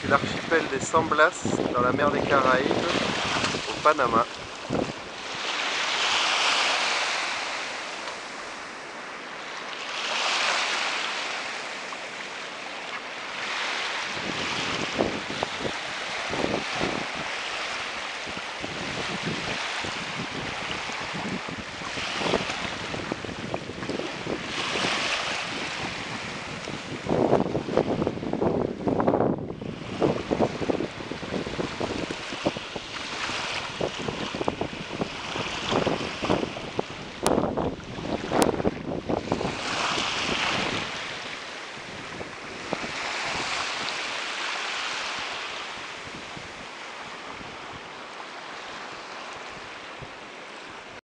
l'archipel des San Blas dans la mer des Caraïbes au Panama.